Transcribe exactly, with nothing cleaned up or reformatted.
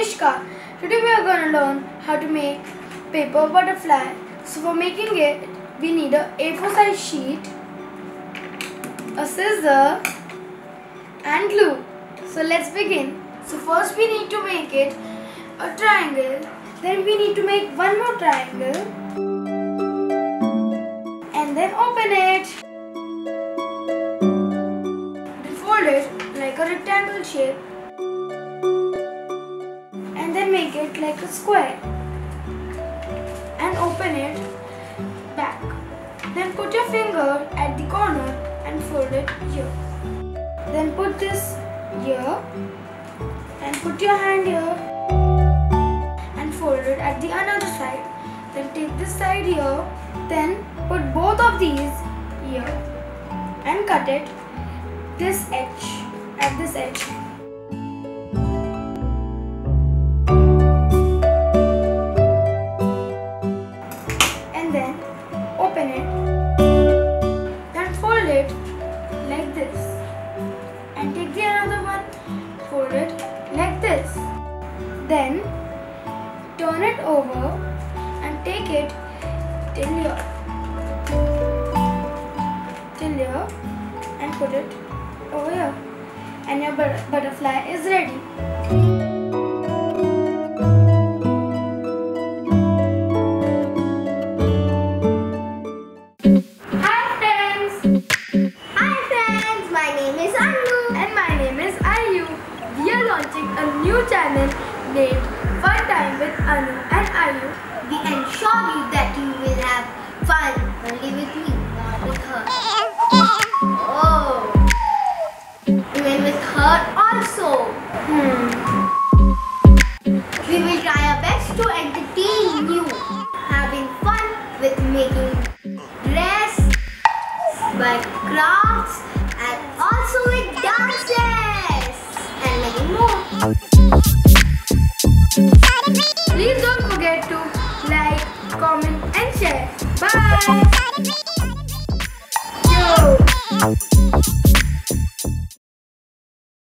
Anishka. Today we are going to learn how to make paper butterfly. So for making it, we need a A four size sheet, a scissor and glue. So let's begin. So first we need to make it a triangle. Then we need to make one more triangle. And then open it. Then fold it like a rectangle shape. And then make it like a square. And open it back. Then put your finger at the corner and fold it here. Then put this here and put your hand here and fold it at the another side. Then take this side here. Then put both of these here and cut it this edge at this edge. And then open it. Then fold it like this. And take the another one, fold it like this. Then turn it over and take it till here, till here and put it over here. And your butterfly is ready. Launching a new channel named Fun Time with Anu and Ayu. We ensure you that you will have fun only with me, not with her. Oh, even with her also. Hmm. We will try our best to entertain you, having fun with making dress, by crafts, and also with dances. Please don't forget to like, comment and share. Bye!